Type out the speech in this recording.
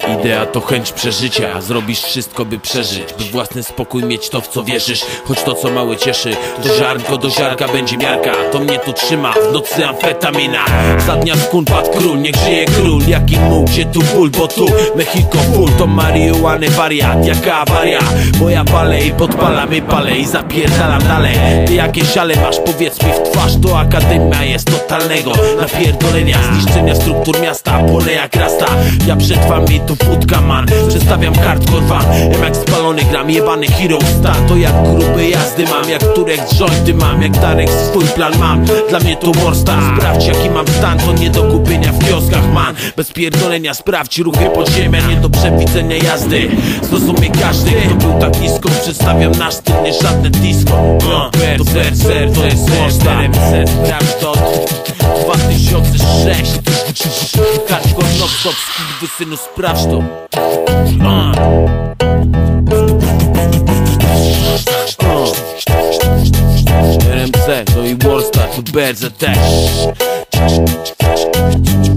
Idea to chęć przeżycia, zrobisz wszystko by przeżyć, by własny spokój mieć to w co wierzysz. Choć to co małe cieszy, to ziarnko do ziarka będzie miarka. To mnie tu trzyma, w nocy amfetamina. Za dnia z kun padł król, niech żyje król. Jaki mógł, gdzie tu ból, bo tu Mexico full. To marihuany wariat, jaka awaria. Bo ja palę i podpalam i palę i zapierdalam dalej. Ty jakie ziale masz, powiedz mi w twarz. To akademia jest totalnego napierdolenia, zniszczenia struktur miasta, pole jak rasta. Ja przed wami tu wódka man, przedstawiam hardcore wam. Jak spalony gram, jebany hero star. To jak grube jazdy mam, jak Turek jointy mam, jak Darek swój plan mam. Dla mnie to Warstar, sprawdź jaki mam stan. To nie do kupienia w kioskach man. Bez pierdolenia sprawdź ruchy podziemia, nie do przewidzenia jazdy. Zrozumie każdy, kto był tak nisko. Przedstawiam nasz styl, nie żadne disco. To Berser, to jest Warstar. Sprawdź to 2006. Hardcore non-stop, skurwysynu, sprawdź to. RMC, no i Warstar, to Berser też.